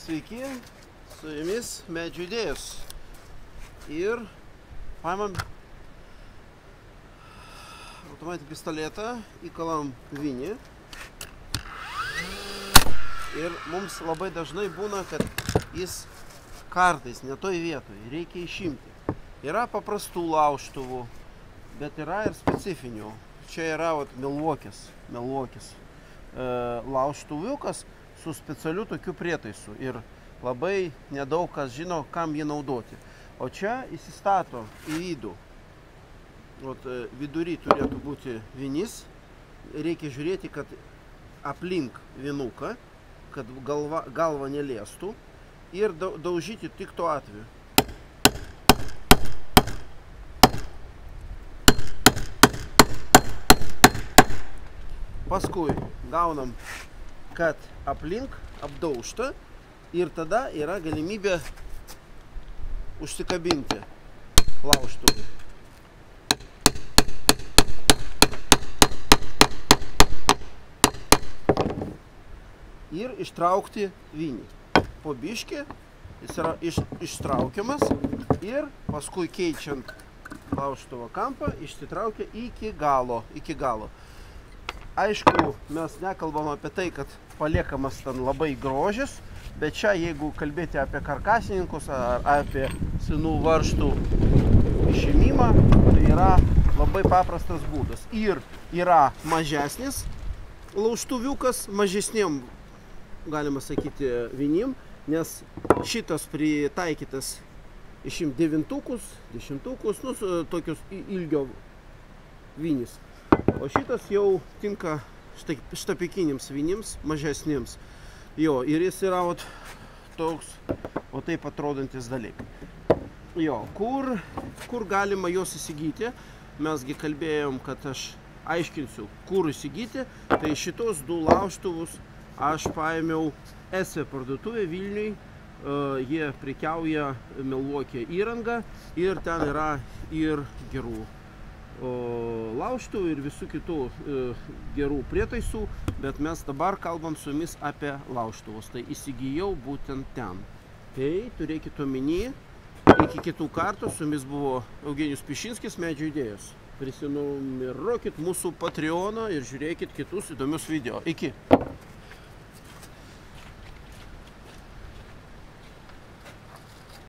Sveiki, su jumis Medžio idėjos. Ir paimam automatinį pistoletą, įkalam vinį. Ir mums labai dažnai būna, kad jis kartais ne toj vietoj, reikia išimti. Yra paprastų laužtuvų, bet yra ir specifinių. Čia yra Milvokis laužtuviukas su specialiu tokiu prietaisu. Ir labai nedaug kas žino, kam jį naudoti. O čia įsistato į vidų. Vidury turėtų būti vinis. Reikia žiūrėti, kad aplink vinuką, kad galva neliestų. Ir daužyti tik tuo atveju. Paskui gaunam, kad aplink apdaužta ir tada yra galimybė užsikabinti laužtuvui. Ir ištraukti vinį. Po biškį jis yra ištraukiamas ir paskui keičiant laužtuvo kampą išsitraukia iki galo. Aišku, mes nekalbam apie tai, kad paliekamas ten labai grožis, bet čia, jeigu kalbėti apie karkasininkus ar apie senų varžtų išėmimą, tai yra labai paprastas būdas. Ir yra mažesnis laužtuviukas, mažesniem, galima sakyti, vinim, nes šitas pritaikytas išimti devintukus, dešimtukus, tokius ilgio vinis. O šitas jau tinka štapikiniams vinims, mažesniems. Ir jis yra toks, taip atrodantis dalykai. Kur galima juos įsigyti? Mesgi kalbėjom, kad aš aiškinsiu, kur įsigyti. Tai šitos du laužtuvus aš paėmiau ESE parduotuvę Vilniui. Jie prekiauja Milvokio įrangą ir ten yra ir gerų laužtuvų ir visų kitų gerų prietaisų, bet mes dabar kalbam su jumis apie laužtuvus. Tai įsigijau būtent ten. Tai turėkit omeny, iki kitų kartų su jumis buvo Eugenijus Pišinskis, Medžio idėjos. Prisinumeruokit mūsų Patreoną ir žiūrėkit kitus įdomius video. Iki!